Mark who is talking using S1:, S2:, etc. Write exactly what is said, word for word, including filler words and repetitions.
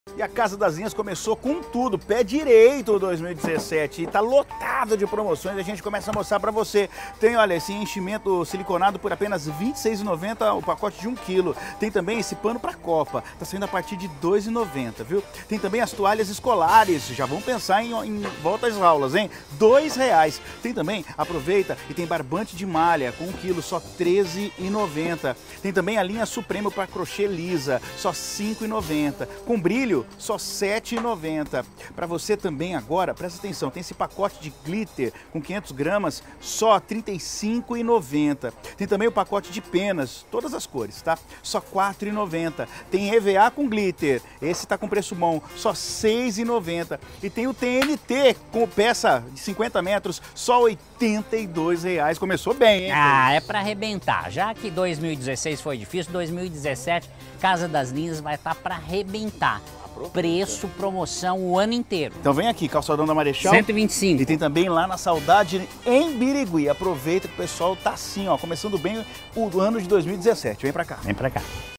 S1: E a Casa das Linhas começou com tudo, pé direito dois mil e dezessete, e tá lotado de promoções. A gente começa a mostrar para você. Tem, olha, esse enchimento siliconado por apenas vinte e seis reais e noventa centavos o pacote de um quilo. Tem também esse pano para copa, tá saindo a partir de dois reais e noventa centavos, viu? Tem também as toalhas escolares, já vão pensar em, em volta às aulas, hein? dois reais. Tem também, aproveita, e tem barbante de malha com um quilo, só treze reais e noventa centavos. Tem também a linha Supremo para crochê lisa, só cinco reais e noventa centavos. Com brilho, só sete reais e noventa centavos. Para você também agora, presta atenção, tem esse pacote de glitter com quinhentas gramas, só trinta e cinco reais e noventa centavos. Tem também o pacote de penas, todas as cores, tá? Só quatro reais e noventa centavos. Tem E V A com glitter, esse tá com preço bom, só seis reais e noventa centavos. E tem o T N T com peça de cinquenta metros, só oitenta e dois reais. Começou bem, hein?
S2: Ah, é para arrebentar. Já que dois mil e dezesseis foi difícil, dois mil e dezessete, Casa das Linhas vai estar para arrebentar. Preço, promoção o ano inteiro.
S1: Então vem aqui, Calçadão da Marechal.
S2: cento e vinte e cinco.
S1: E tem também lá na Saudade, em Birigui. Aproveita que o pessoal tá assim, ó, começando bem o ano de dois mil e dezessete. Vem pra cá.
S2: Vem pra cá.